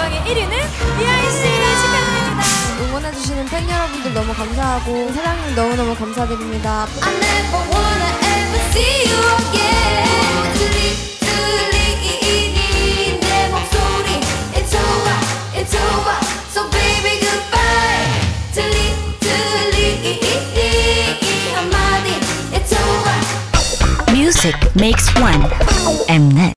노래방의 1위는 이하이씨 축하드립니다. 응원해주시는 팬 여러분들 너무 감사하고 사장님 너무너무 감사드립니다. I never wanna ever see you again. 들리니 내 목소리 It's over, it's over. So baby goodbye. 들리니 한마디 It's over. Music makes one. Mnet.